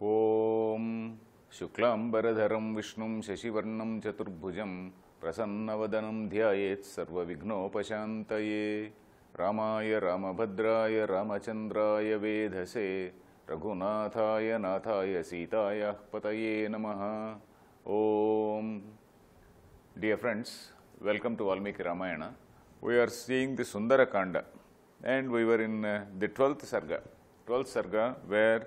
Om Shuklambaradharam Vishnum Shashivarnam Chaturbhujam Prasannavadanam Dhyayet Sarva Vignopashantaye Ramaya Ramabhadraya Ramachandraya Vedhase Raghunathaya Nathaya Sitaya Pataye Namaha. Om. Dear friends, welcome to Valmiki Ramayana. We are seeing the Sundara Kanda and we were in the 12th Sarga where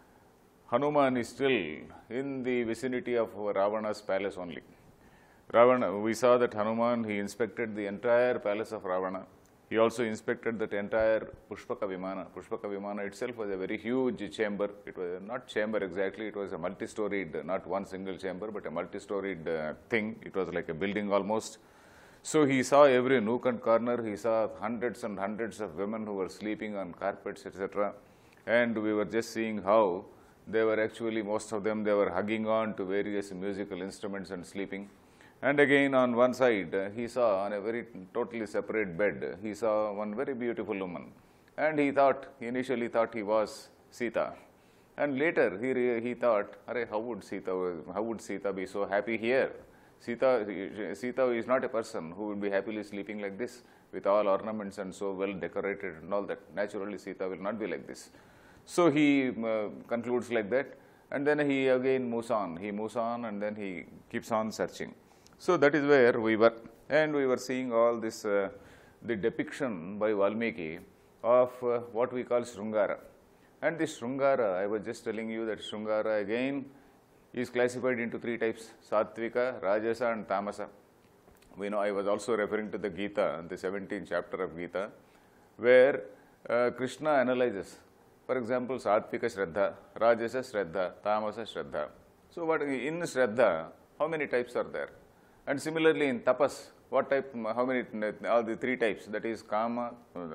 Hanuman is still in the vicinity of Ravana's palace only. Ravana, we saw that Hanuman, he inspected the entire palace of Ravana. He also inspected that entire Pushpaka Vimana. Pushpaka Vimana itself was a very huge chamber. It was not chamber exactly, it was a multi-storied, not one single chamber, but a multi-storied thing. It was like a building almost. So he saw every nook and corner. He saw hundreds and hundreds of women who were sleeping on carpets, etc. And we were just seeing how they were actually, most of them, they were hugging on to various musical instruments and sleeping. And again, on one side, he saw on a very totally separate bed, he saw one very beautiful woman. And he initially thought he was Sita. And later, he thought, how would Sita be so happy here? Sita is not a person who would be happily sleeping like this, with all ornaments and so well decorated and all that. Naturally, Sita will not be like this. So he concludes like that, and then he again moves on. He moves on and then he keeps on searching. So that is where we were, and we were seeing all this, the depiction by Valmiki of what we call Srungara. And this Srungara, I was just telling you that Srungara again is classified into three types: Sattvika, Rajasa and Tamasa. We know I was also referring to the Gita, the 17th chapter of Gita, where Krishna analyzes. For example, Sattvika Shraddha, Rajasa Shraddha, Tamasa Shraddha. So what in Shraddha, how many types are there? And similarly in Tapas, what type, how many, all the three types, that is Kama,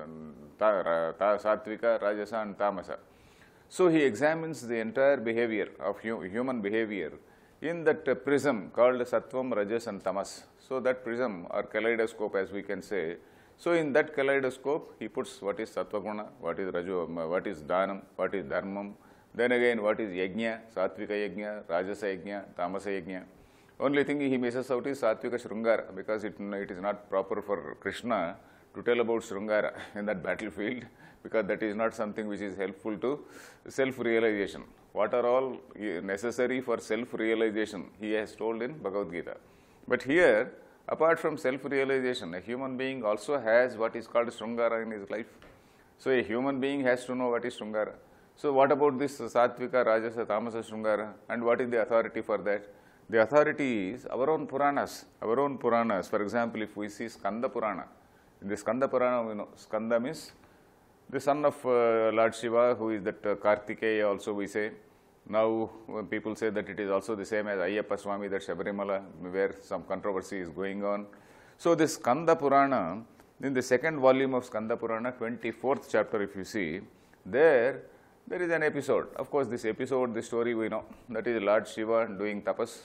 Sattvika, Rajasa and Tamasa. So he examines the entire behavior of human behavior in that prism called Sattvam, Rajas and Tamas. So that prism or kaleidoscope, as we can say. So in that kaleidoscope, he puts what is Sattva Guna, what is Rajo, what is Dhanam, what is Dharmam, then again what is Yajna, Sattvika Yajna, Rajasa Yajna, Tamasa Yajna. Only thing he misses out is Sattvika Srungara, because it is not proper for Krishna to tell about Srungara in that battlefield, because that is not something which is helpful to self-realization. What are all necessary for self-realization, he has told in Bhagavad Gita. But here, apart from self-realization, a human being also has what is called Srungara in his life. So a human being has to know what is Srungara. So what about this Sattvika, Rajasa, Tamasa Srungara, and what is the authority for that? The authority is our own Puranas. Our own Puranas. For example, if we see Skanda Purana, in the Skanda Purana, we know Skanda means the son of Lord Shiva, who is that Kartikeya also we say. Now people say that it is also the same as Ayyappa Swami, that Shabarimala, where some controversy is going on. So this Skanda Purana, in the second volume of Skanda Purana, 24th chapter if you see, there is an episode. Of course this episode, the story we know, that is Lord Shiva doing tapas.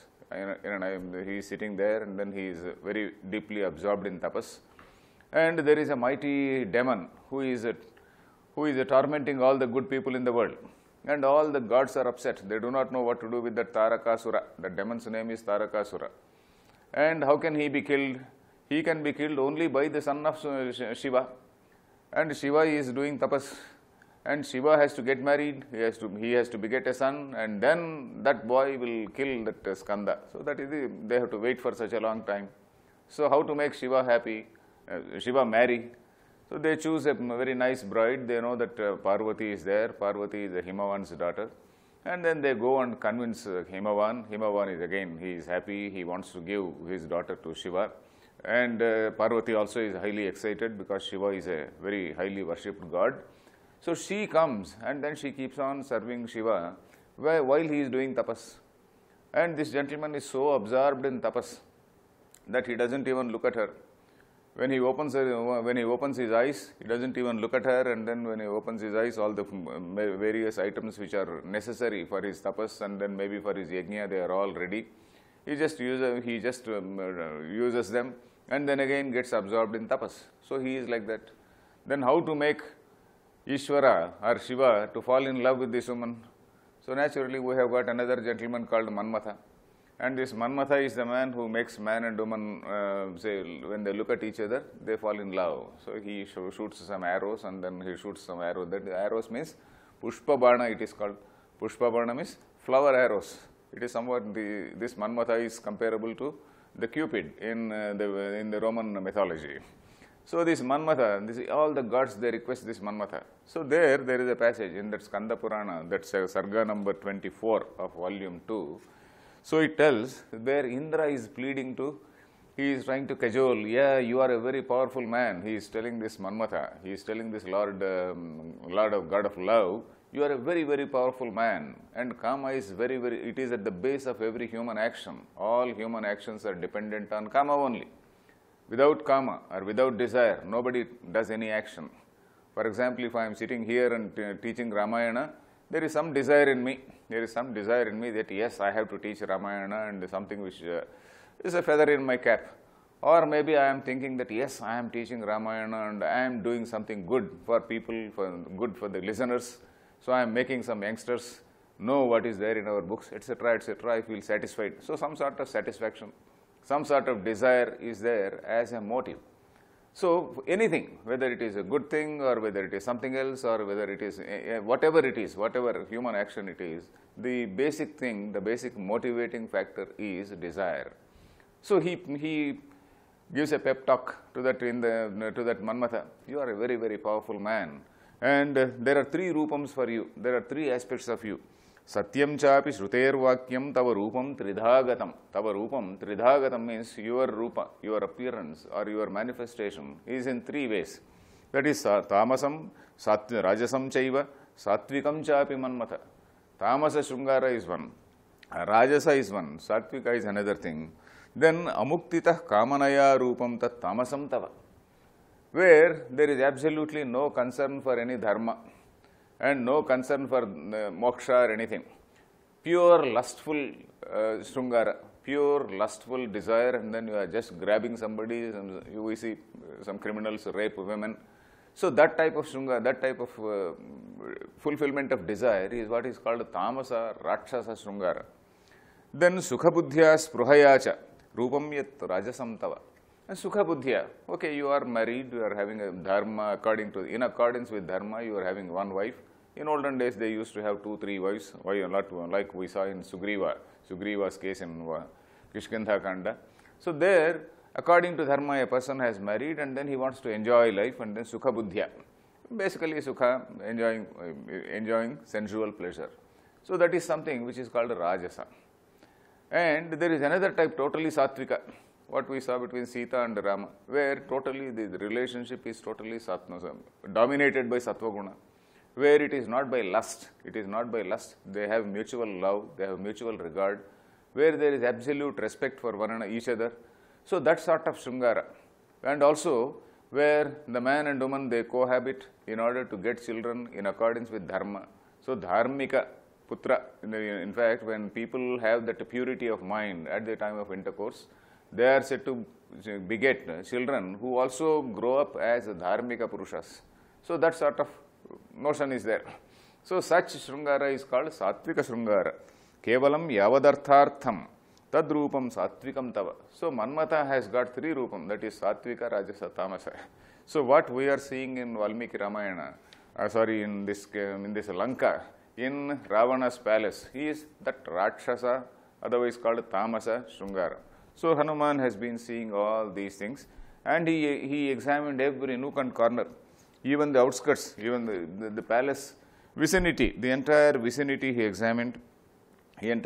He is sitting there and then he is very deeply absorbed in tapas. And there is a mighty demon who is tormenting all the good people in the world. And all the gods are upset. They do not know what to do with that Tarakasura. The demon's name is Tarakasura. And how can he be killed? He can be killed only by the son of Shiva. And Shiva is doing tapas. And Shiva has to get married. He has to beget a son. And then that boy will kill that Skanda. So that is they have to wait for such a long time. So how to make Shiva happy? Shiva marry? So they choose a very nice bride. They know that Parvati is there. Parvati is Himavan's daughter. And then they go and convince Himavan. Himavan is again, he is happy. He wants to give his daughter to Shiva. And Parvati also is highly excited because Shiva is a very highly worshipped god. So she comes and then she keeps on serving Shiva while he is doing tapas. And this gentleman is so absorbed in tapas that he doesn't even look at her. When he opens his eyes, he doesn't even look at her, and then when he opens his eyes, all the various items which are necessary for his tapas and then maybe for his yajna, they are all ready. He just uses them and then again gets absorbed in tapas. So he is like that. Then how to make Ishvara or Shiva to fall in love with this woman? So naturally we have got another gentleman called Manmatha. And this Manmatha is the man who makes man and woman, say, when they look at each other, they fall in love. So he shoots some arrows and then he shoots some arrows. That arrows means Pushpa Bana, it is called. Pushpa Bana means flower arrows. It is somewhat, this Manmatha is comparable to the Cupid in the Roman mythology. So this Manmatha, all the gods, they request this Manmatha. So there is a passage in that Skanda Purana, that's Sarga number 24 of volume 2. So it tells where Indra is pleading to, he is trying to cajole, yeah, you are a very powerful man. He is telling this Manmatha, he is telling this God of love, you are a very, very powerful man. And Kama is very, it is at the base of every human action. All human actions are dependent on Kama only. Without Kama or without desire, nobody does any action. For example, if I am sitting here and teaching Ramayana, there is some desire in me. There is some desire in me that yes, I have to teach Ramayana and something which is a feather in my cap. Or maybe I am thinking that yes, I am teaching Ramayana and I am doing something good for people, good for the listeners. So I am making some youngsters know what is there in our books, etc., etc. I feel satisfied. So some sort of satisfaction, some sort of desire is there as a motive. So anything, whether it is a good thing or whether it is something else or whether it is whatever it is, whatever human action it is, the basic thing, the basic motivating factor is desire. So he gives a pep talk to that to that Manmatha. You are a very, very powerful man, and there are three rupams for you. There are three aspects of you. Satyam chapi shruter vakyam tava rupam tridhagatam. Tava rupam tridhagatam means your rupa, your appearance or your manifestation is in three ways. That is tamasam, rajasam chaiva, satvikam chapi Manmatha. Tamasa Shringara is one, Rajasa is one, Satvika is another thing. Then amuktitah kamanaya rupam tat tamasam tava, where there is absolutely no concern for any dharma and no concern for moksha or anything. Pure lustful Shringara, pure lustful desire, and then you are just grabbing somebody, we see some criminals rape women. So that type of Shringara, that type of fulfillment of desire is what is called Tamasa Rakshasa Shringara. Then Sukha Buddhya Spruhayacha, Rupam Yat Rajasam Tava. And Sukha Buddhya, okay, you are married, you are having a dharma, in accordance with dharma, you are having one wife. In olden days, they used to have 2-3 wives, like we saw in Sugriva's case in Kishkindha Kanda. So there, according to dharma, a person has married and then he wants to enjoy life, and then Sukha Buddhya. Basically, Sukha, enjoying sensual pleasure. So that is something which is called Rajasa. And there is another type, totally Sattvika, what we saw between Sita and Rama, where totally the relationship is totally dominated by Sattva Guna, where it is not by lust, they have mutual love, they have mutual regard, where there is absolute respect for each other. So that sort of Shringara. And also where the man and woman, they cohabit in order to get children in accordance with dharma. So dharmika putra, in fact, when people have that purity of mind at the time of intercourse, they are said to beget children who also grow up as dharmika purushas. So that sort of notion is there. So such Shringara is called Sattvika Shringara. Kevalam yavadarthartham tad rupam Sattvikam tava. So Manmatha has got three rupam, that is Sattvika, Rajasa, Tamasa. So what we are seeing in Valmiki Ramayana, in this Lanka, in Ravana's palace, he is that Rakshasa, otherwise called Tamasa Shringara. So Hanuman has been seeing all these things, and he examined every nook and corner, even the outskirts, even the palace vicinity, the entire vicinity he examined, and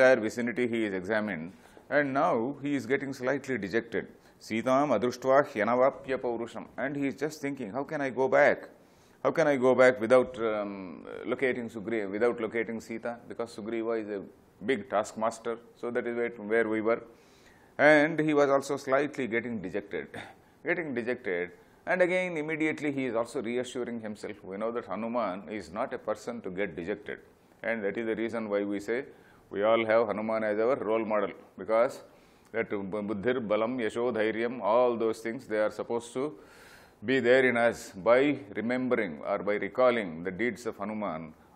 now he is getting slightly dejected. Sitam adruštva hyanavapya paurusham, and he is just thinking, how can I go back? How can I go back without locating Sugriva, without locating Sita? Because Sugriva is a big taskmaster, so that is where we were. And he was also slightly getting dejected. And again, immediately he is also reassuring himself. We know that Hanuman is not a person to get dejected. And that is the reason why we say we all have Hanuman as our role model. Because that Buddhir, Balam, Yasho, Dhairyam, all those things, they are supposed to be there in us by remembering or by recalling the deeds of Hanuman.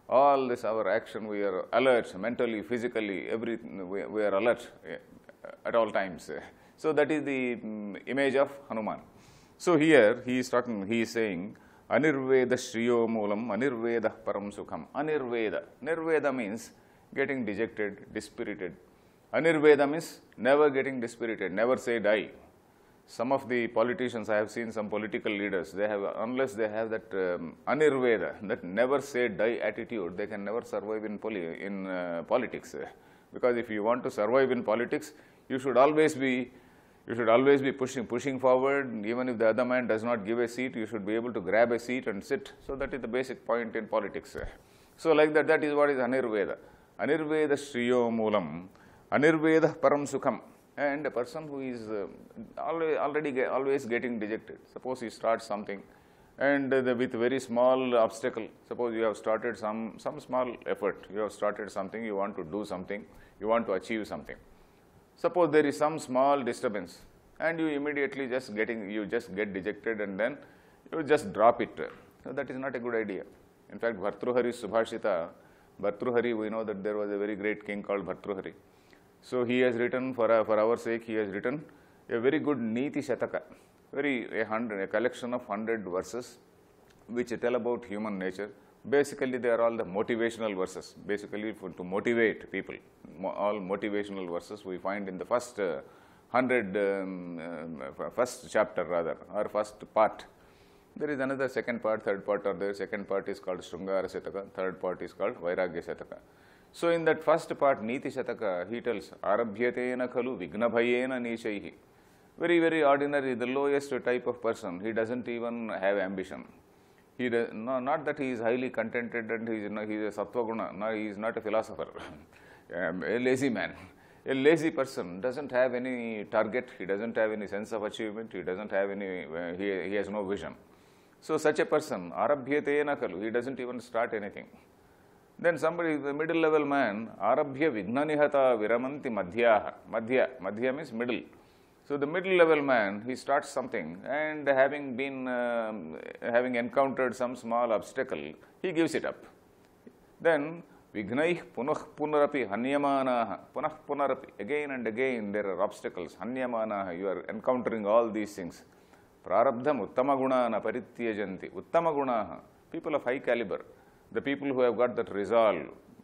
all this our action, we are alert mentally, physically, we are alert at all times. So that is the image of Hanuman. So here he is saying, Anirveda Shriyo Moolam, Anirveda Param Sukham. Anirveda. Nirveda means getting dejected, dispirited. Anirveda means never getting dispirited, never say die. Some of the politicians, I have seen some political leaders, they have, unless they have that Anirveda, that never say die attitude, they can never survive in politics. Because if you want to survive in politics, you should always be pushing forward. Even if the other man does not give a seat, you should be able to grab a seat and sit. So that is the basic point in politics. So like that, that is what is Anirveda. Anirveda Shriyo Moolam, Anirveda Param Sukham. And a person who is always getting dejected. Suppose he starts something, and with very small obstacle, suppose you have started some small effort, you have started something, you want to do something, you want to achieve something. Suppose there is some small disturbance, and you immediately just get dejected, and then you just drop it. So that is not a good idea. In fact, Bhartruhari's Subhashita, Bhartruhari, we know that there was a very great king called Bhartruhari. So he has written, for our sake, he has written a very good Niti Shataka, a collection of 100 verses which tell about human nature. Basically, they are all the motivational verses, basically to motivate people. All motivational verses we find in the first first chapter rather, or first part. There is another second part, third part are there. Second part is called Shrungara Shataka, third part is called Vairagya Shataka. So in that first part, Niti Shataka, he tells, Arabhyatena khalu vignabhayena nishaihi. Very, very ordinary, the lowest type of person. He doesn't even have ambition. Not that he is highly contented and he is a sattva guna. No, he is not a philosopher. A lazy man. A lazy person doesn't have any target. He doesn't have any sense of achievement. He doesn't have any, he has no vision. So such a person, Arabhyatena khalu, he doesn't even start anything. Then somebody, the middle level man, Arabhya Vignanihata Viramanti Madhyaha. Madhya means middle. So the middle level man, he starts something, and having encountered some small obstacle, he gives it up. Then Vignaih Punah Punarapi Hanyamanaha. Punah Punarapi. Again and again there are obstacles. Hanyamanaha. You are encountering all these things. Prarabdham Uttamagunana Parityajanti. Uttamagunaha. People of high caliber. The people who have got that resolve,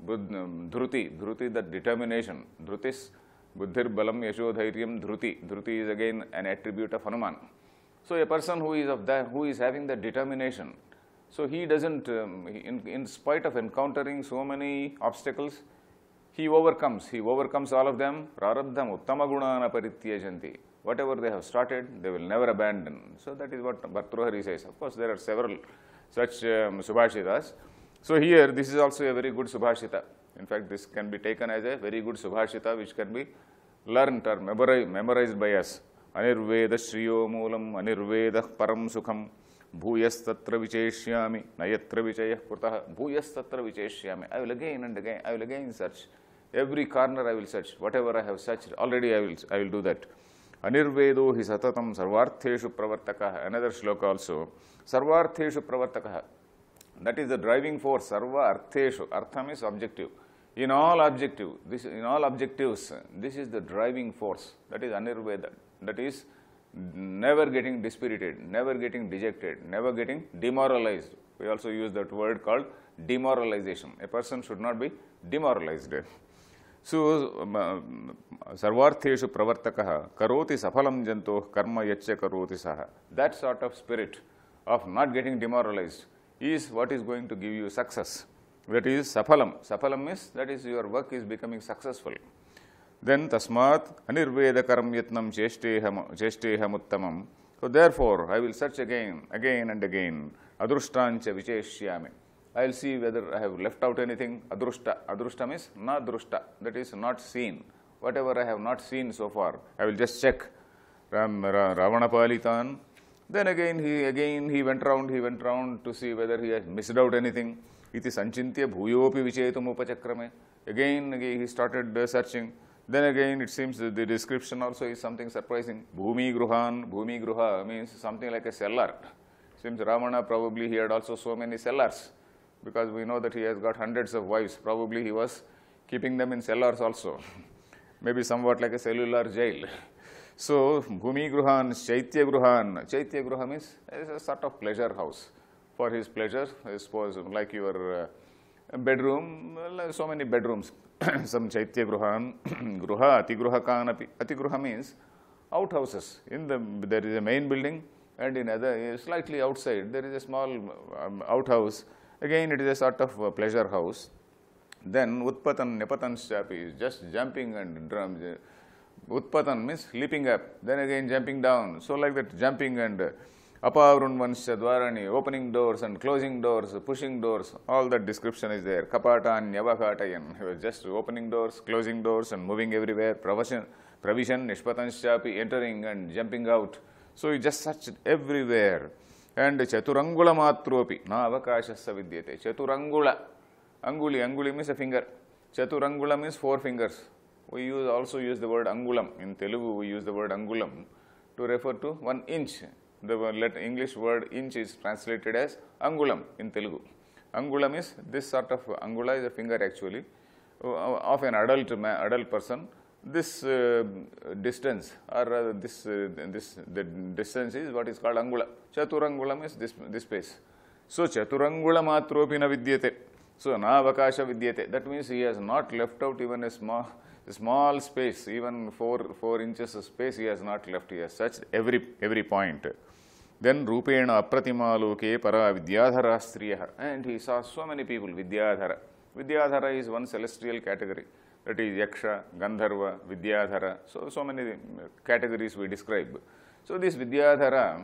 dhruti, that determination. Dhrutis, buddhir balam yashodhairyam dhruti. Dhruti is again an attribute of Hanuman. So a person who is having that determination, so he doesn't, in spite of encountering so many obstacles, he overcomes all of them. Prarabdham uttamagunana parityajanti. Whatever they have started, they will never abandon. So that is what Bhartruhari says. Of course, there are several such Subhashitas. So here, this is also a very good Subhashita. In fact, this can be taken as a very good Subhashita which can be learnt or memorized by us. Anirveda Shriyo Moolam, Anirveda Param Sukham, Bhuyas Tatra Vicheshyami, Nayatra Vichayah Purtaha, Bhuyas Tatra Vicheshyami. I will again and again, I will again search. Every corner I will search. Whatever I have searched, already I will do that. Anirvedo hi satatam sarvartheshu pravartakaha. Another shloka also. Sarvartheshu pravartakaha. That is the driving force. Sarva artheshu. Artham is objective. In all objectives, this is the driving force. That is Anirveda. That is never getting dispirited, never getting dejected, never getting demoralized. We also use that word called demoralization. A person should not be demoralized. So, sarvartheshu pravartakaha karoti saphalam janto karma yacha karoti saha. That sort of spirit of not getting demoralized is what is going to give you success. That is saphalam. Saphalam means that is your work is becoming successful. Then tasmat anirveda karam yatnam cheshteham uttamam. So therefore, I will search again and again. Adrushtancha vicheshyami. I will see whether I have left out anything. Adrushta. Adrushta means na drushta. That is not seen. Whatever I have not seen so far, I will just check. Ravana Palitan. Then again he went round to see whether he has missed out anything. Iti sanchintya bhuyopi vichetum upachakrame. Again he started searching. Then again it seems that the description also is something surprising. Bhumi gruha means something like a cellar. Seems Ravana probably he had also so many cellars. because we know that he has got hundreds of wives. Probably he was keeping them in cellars also, maybe somewhat like a cellular jail. So, Bhumi Gruhan, Chaitya Gruhan. Chaitya Gruha means a sort of pleasure house. For his pleasure, I suppose, like your bedroom, so many bedrooms. Some Chaitya Gruhan, Gruha, Atigruha Kanapi. Atigruha means outhouses. There is a main building, and in other, slightly outside, there is a small outhouse. Again, it is a sort of pleasure house. Then, Utpatan, Nepatan Shapi is just jumping and drums. Utpatan means leaping up, then again jumping down. So, like that, jumping and Apavrunvansha Dwarani, opening doors and closing doors, pushing doors, all that description is there. Kapatan, Yavakatayan, he was just opening doors, closing doors and moving everywhere. Provision, Nishpatanshapi, entering and jumping out. So, he just searched everywhere. And Chaturangula Matropi, na avakashassa vidyate. Chaturangula, Anguli means a finger. Chaturangula means 4 fingers. We also use the word Angulam. In Telugu, we use the word Angulam to refer to 1 inch. The English word inch is translated as Angulam in Telugu. Angulam is this sort of, Angula is a finger actually, of an adult person. This distance, or rather the distance is what is called Angula. Chaturangulam is this space. So, Chaturangula matropi na vidyate. So, na avakasha vidyate. That means he has not left out even a small space, even 4 inches of space he has not left. He has searched every point. Then Rupena Apratima Loke Para Vidyadhara Striyaha. And he saw so many people, Vidyadhara. Vidyadhara is one celestial category. That is Yaksha, Gandharva, Vidyadhara. So many categories we describe. So this Vidyadhara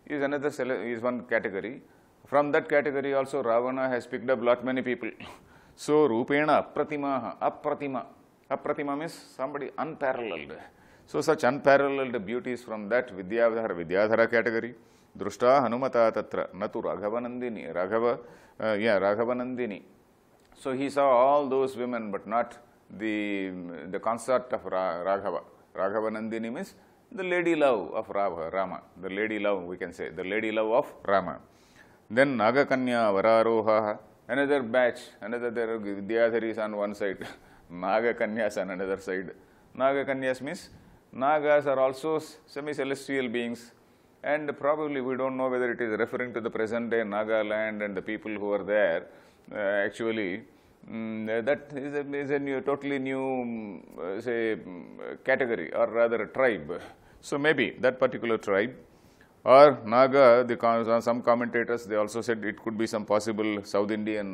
is one category. From that category also Ravana has picked up lot many people. So Rupena Apratima, Apratima means somebody unparalleled. So such unparalleled beauties from that Vidyadhara category. Drushta Hanumata Tatra, Natu Raghavanandini, Raghavanandini. So he saw all those women, but not the consort of Raghava. Raghavanandini means the lady love of Rama, the lady love, we can say, the lady love of Rama. Then Nagakanya Vararoha, another batch, another Vidyadharis on one side, Nagakanyas on another side. Nagakanyas means Nagas are also semi-celestial beings, and probably we don't know whether it is referring to the present day Nagaland and the people who are there. Actually, that is a totally new, category, or rather a tribe. So maybe that particular tribe, or Naga, some commentators, they also said it could be some possible South Indian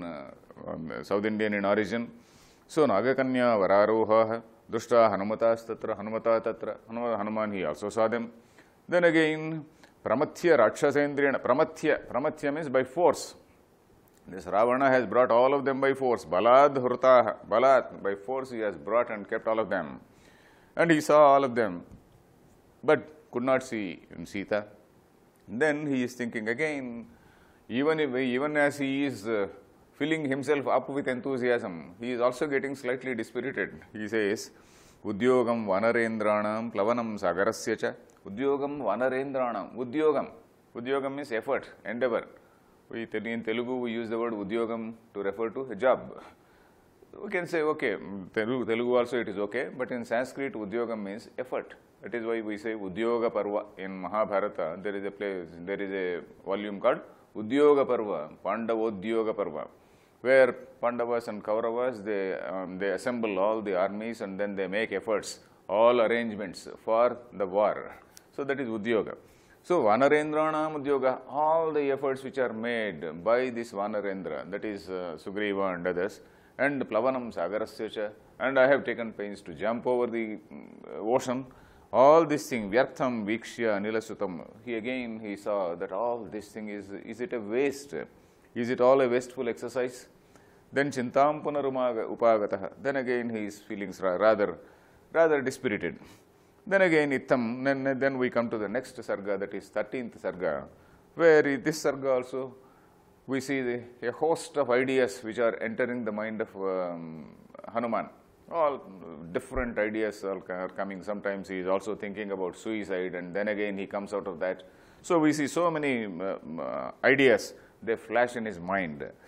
in origin. So Nagakanya Vararoha, Dushta Hanumata Tatra, Hanuman, he also saw them. Then again, Pramatya Rakshasendriyana, Pramatya means by force. This Ravana has brought all of them by force. Balad Hrutaha, Balad, by force he has brought and kept all of them. And he saw all of them, but could not see Sita. Then he is thinking again, even as he is filling himself up with enthusiasm, he is also getting slightly dispirited. He says, Udyogam Vanarendranam Plavanam Sagarasya cha. Udyogam Vanarendranam. Udyogam means effort, endeavor. In Telugu, we use the word Udyogam to refer to a job. We can say, okay, Telugu also it is okay, but in Sanskrit, Udyogam means effort. That is why we say Udyoga Parva. In Mahabharata, there is a volume called Udyoga Parva, Pandavodyoga Parva, where Pandavas and Kauravas, they assemble all the armies and then they make efforts, all arrangements for the war. So that is Udyoga. So Vanarendranam Udyoga, all the efforts which are made by this Vanarendra, that is Sugriva and others, and Plavanam Sagarasya, and I have taken pains to jump over the ocean. All this thing, Vyartham, Vikshya, Nilasutam, he saw that all this thing is it a waste? Is it all a wasteful exercise? Then Chintam Punarumaga Upagataha, then again he is feeling rather dispirited. Then again Ittam, then we come to the next sarga, that is 13th sarga, where this sarga also we see a host of ideas which are entering the mind of Hanuman. All different ideas are coming. Sometimes he is also thinking about suicide, and then again he comes out of that. So we see so many ideas, they flash in his mind.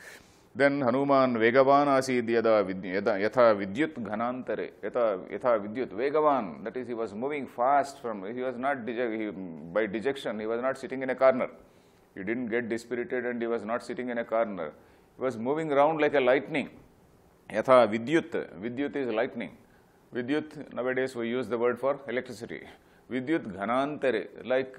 Then Hanuman Vegavan asid yatha vidyut ghanantare, yatha vidyut Vegavan, that is, he was moving fast he was not, by dejection, he was not sitting in a corner. He didn't get dispirited and he was not sitting in a corner. He was moving around like a lightning. Yatha vidyut, vidyut is lightning. Vidyut, nowadays we use the word for electricity. Vidyut ghanantare, like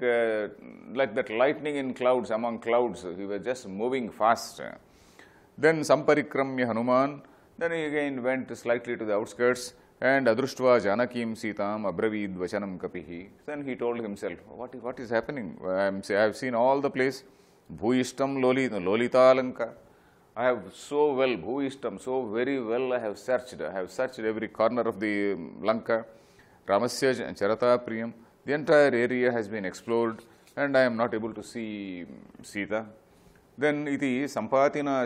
that lightning in clouds, among clouds, he was just moving fast. Then Samparikramya Hanuman, then he again went slightly to the outskirts, and Adruštva Janakim Sitam Abravid Vachanam Kapihi. Then he told himself, what is happening? I have seen all the place. Bhuishtam Lolita Lanka. I have so well, Bhuishtam, so very well I have searched. I have searched every corner of the Lanka. Ramasya and Charata Priyam. The entire area has been explored, and I am not able to see Sita. Then iti sampatina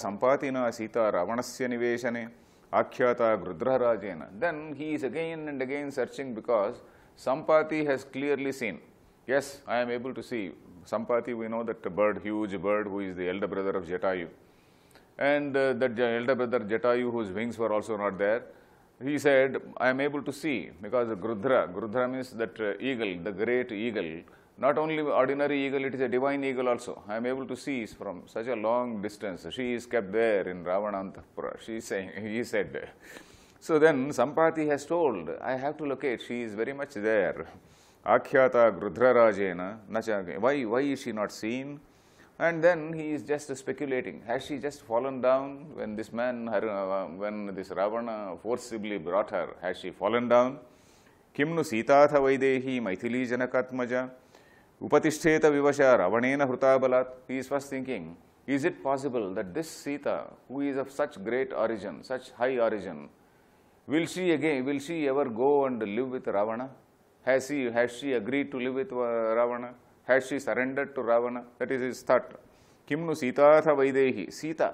Sita Ravanasya Niveshane Akhyata Grudra Rajena. Then he is again and again searching, because Sampati has clearly seen. Yes, I am able to see. Sampati, we know that bird, huge bird, who is the elder brother of Jatayu. And that elder brother Jatayu, whose wings were also not there. He said, I am able to see, because the Grudra means that eagle, the great eagle. Not only ordinary eagle, it is a divine eagle also. I am able to see from such a long distance. She is kept there in Ravanantapura. He said. So then Sampati has told, I have to locate. She is very much there. Akhyata Grudra Rajena. Why is she not seen? And then he is just speculating. Has she just fallen down when this man, when this Ravana forcibly brought her? Has she fallen down? Kimnu Sitatha Vaidehi Maithili Janakatmaja. Upatishteta Vivasha Ravanena Hrutabalat. He is first thinking, is it possible that this Sita, who is of such great origin, such high origin, will she ever go and live with Ravana? Has she agreed to live with Ravana? Has she surrendered to Ravana? That is his thought. Kimnu Sitatha Vaidehi. Sita.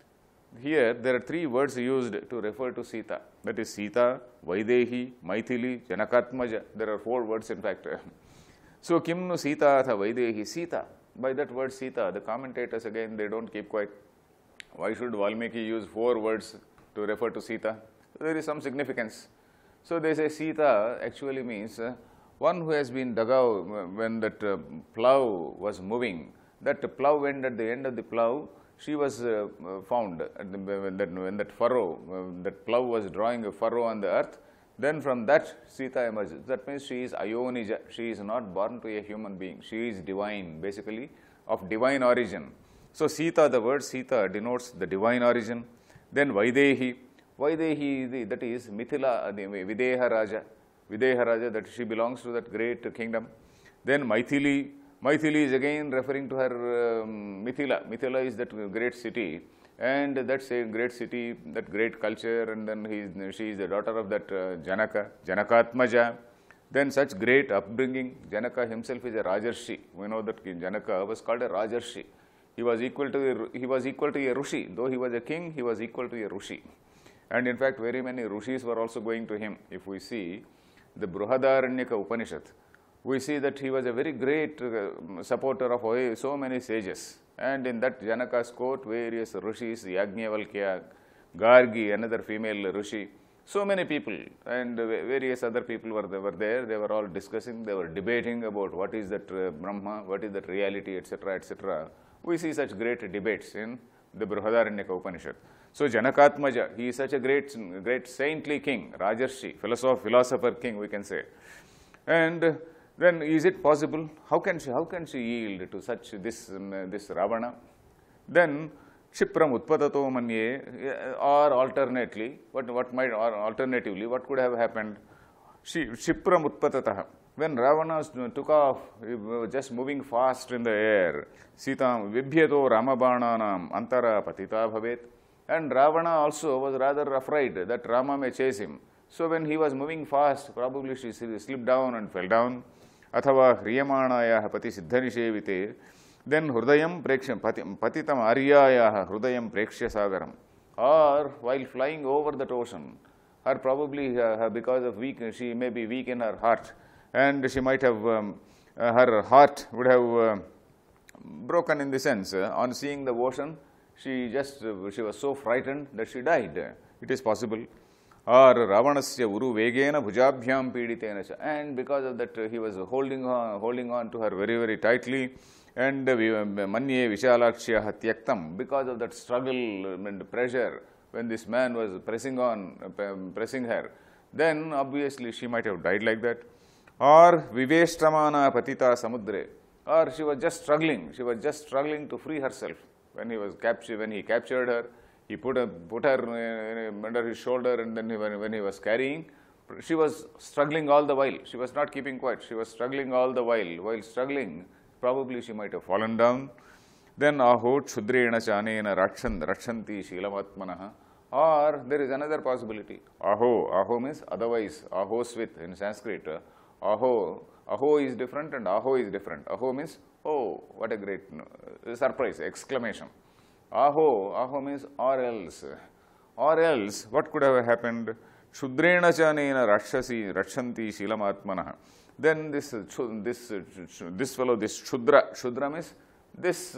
Here there are three words used to refer to Sita. That is Sita, Vaidehi, Maithili, Janakatmaja. There are four words in fact. So Kimnu Sitatha Vaidehi. Sita. By that word Sita, the commentators again, they don't keep quiet. Why should Valmiki use four words to refer to Sita? There is some significance. So they say Sita actually means one who has been dug out when that plough was moving. That plough end, at the end of the plough, she was found. When that furrow, that plough was drawing a furrow on the earth, then from that Sita emerges. That means she is Ayonija. She is not born to a human being. She is divine, basically of divine origin. So Sita, the word Sita denotes the divine origin. Then Vaidehi. Vaidehi, that is Mithila, the Videha Raja. Videha Raja, that she belongs to that great kingdom. Then Maithili. Maithili is again referring to her Mithila. Mithila is that great city, and that's a great city, that great culture, and then she is the daughter of that Janaka, Janakatmaja. Then such great upbringing. Janaka himself is a Rajarshi. We know that Janaka was called a Rajarshi. He was equal to a Rushi. Though he was a king, he was equal to a Rushi. And in fact, very many Rushis were also going to him. If we see the Brihadaranyaka Upanishad, we see that he was a very great supporter of so many sages. And in that Janaka's court, various Rishis, Yajnavalkya, Gargi, another female Rishi, so many people and various other people were there. They were all discussing, they were debating about what is that Brahma, what is that reality, etc., etc. We see such great debates in the Brihadaranyaka Upanishad. So Janakatmaja, he is such a great saintly king, Rajarshi, philosopher king, we can say. And then is it possible? How can she yield to such this Ravana? Then Kshipram Utpatato Manye, or alternatively, what could have happened? Kshipram Utpatataha. When Ravana took off, he was just moving fast in the air. Sitam Vibhyato Ramabananam Antara Patita Bhavet. And Ravana also was rather afraid that Rama may chase him. So when he was moving fast, probably she slipped down and fell down. Athava Hriyamanaya Pati Siddhanishevite. Then Hrudayam Preksham Patitam Aryaya Hrudayam Prekshya Sagaram. Or while flying over that ocean, or probably because of she may be weak in her heart, and she might have, her heart would have broken in the sense, on seeing the ocean, she was so frightened that she died. It is possible. Or Ravanasya uru vegena bhujabhyam piditena cha. And because of that, he was holding on to her very, very tightly. And manye vishalakshya tyaktam. Because of that struggle and pressure, when this man was pressing her, then obviously she might have died like that. Or viveshtamana patita samudre. Or she was just struggling. She was just struggling to free herself. When he captured her, he put her under his shoulder, and then when he was carrying, she was struggling all the while. She was not keeping quiet. She was struggling all the while. While struggling, probably she might have fallen down. Then aho chudrena chanena rakshanti shilamatmanaha. Or there is another possibility. Aho means otherwise. Ahosvit in Sanskrit. Aho is different and aho is different. Aho means, oh, what a great surprise, exclamation. Aho means or else. Or else, what could have happened? Shudrena chanena rakshanti shilamatmanaha. Then this fellow, this Shudra means this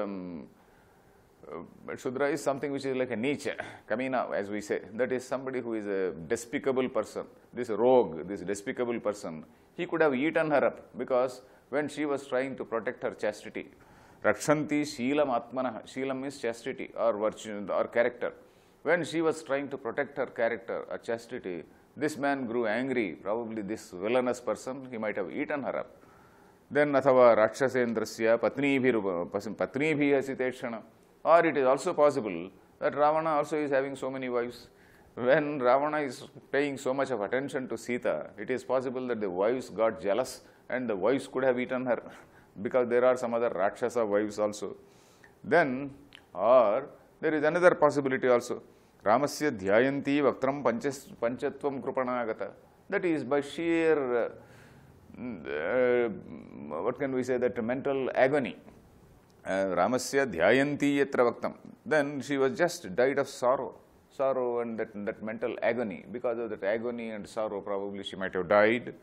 Shudra is something which is like a niche, kamina as we say. That is somebody who is a despicable person. This rogue, this despicable person, he could have eaten her up, because when she was trying to protect her chastity, Rakshanti Sheelam Atmana, Sheelam means chastity or virtue or character. When she was trying to protect her character or chastity, this man grew angry. Probably this villainous person, he might have eaten her up. Then Athava Rakshasendrasya Patnibhi Hasiteshana. Or it is also possible that Ravana also is having so many wives. When Ravana is paying so much of attention to Sita, it is possible that the wives got jealous and the wives could have eaten her, because there are some other Rakshasa wives also. Then, or there is another possibility also. Ramasya dhyayanti vaktram panchatvam krupanagata. That is by sheer, what can we say, that mental agony. Ramasya dhyayanti yatra vaktam. Then she was just died of sorrow and that mental agony. Because of that agony and sorrow, probably she might have died.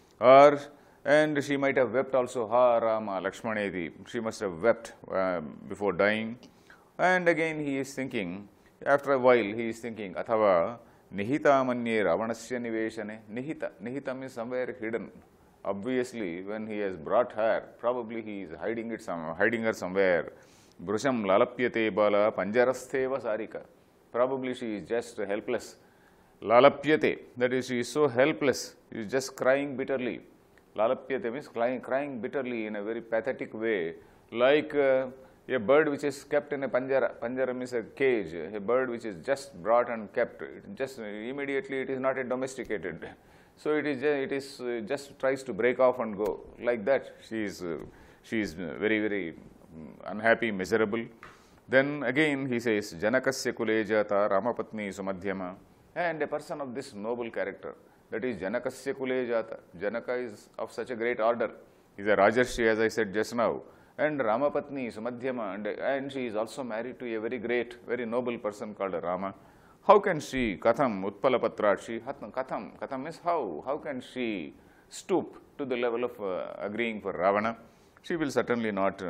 And she might have wept also, ha Rama Lakshmanedi. She must have wept before dying. And again he is thinking, after a while he is thinking, Athava nihita manye ravanasya niveshane. Nihita means somewhere hidden. Obviously, when he has brought her, probably he is hiding her somewhere. Brusham lalapyate bala panjarastheva sarika. Probably she is just helpless. Lalapyate, that is, she is so helpless. She is just crying bitterly. Lalapyate means crying bitterly in a very pathetic way, like a bird which is kept in a panjara. Panjara means a cage. A bird which is just brought and kept. Just immediately it is not a domesticated. So it is just tries to break off and go. Like that, she is very, very unhappy, miserable. Then again he says, Janakasya kulejata Ramapatni sumadhyama. And a person of this noble character, that is Janakasya kulejata. Janaka is of such a great order. He is a Rajarshi, as I said just now. And Ramapatni sumadhyama, and she is also married to a very great, very noble person called Rama. How can she, katham, utpalapatrashi, katham means how? How can she stoop to the level of agreeing for Ravana? She will certainly not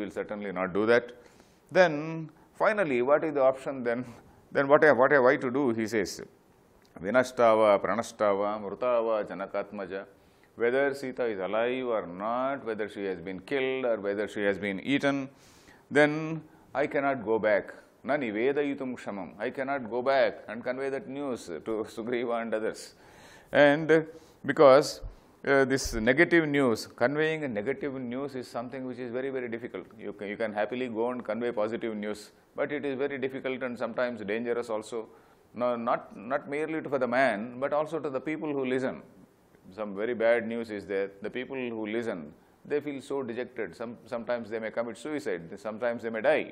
do that. Then, finally, what is the option then? Then what have I to do? He says, Vinashtava, Pranashtava, Mrutava, Janakatmaja. Whether Sita is alive or not, whether she has been killed or whether she has been eaten, then I cannot go back. Nani vedayitum kshamam. I cannot go back and convey that news to Sugriva and others. And because this negative news, conveying a negative news is something which is very, very difficult. You can happily go and convey positive news, but it is very difficult and sometimes dangerous also. No, not merely for the man, but also to the people who listen. Some very bad news is there. The people who listen, they feel so dejected. Sometimes they may commit suicide. Sometimes they may die.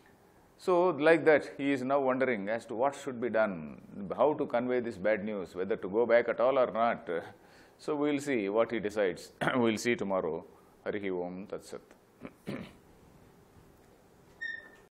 So, like that, he is now wondering as to what should be done, how to convey this bad news, whether to go back at all or not. So, we will see what he decides. We will see tomorrow. Harihi Om Tat Sat.